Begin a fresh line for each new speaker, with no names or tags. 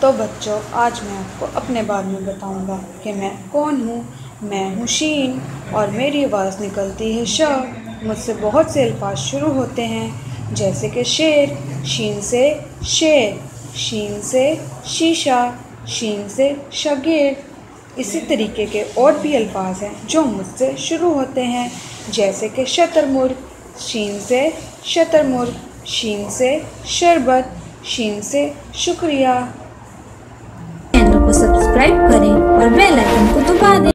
तो बच्चों, आज मैं आपको अपने बारे में बताऊंगा कि मैं कौन हूँ। मैं हूँ शीन और मेरी आवाज़ निकलती है श। मुझसे बहुत से अल्फाज शुरू होते हैं, जैसे कि शेर, शीन से शेर, शीन से शीशा, शीन से शगेर। इसी तरीके के और भी अल्फाज हैं जो मुझसे शुरू होते हैं, जैसे कि शतरमुर्ग, शीन से शतरमुर्ग, शीन से शरबत, शीन से शुक्रिया।
चैनल को सब्सक्राइब करें और बेल आइकन को दबा दें।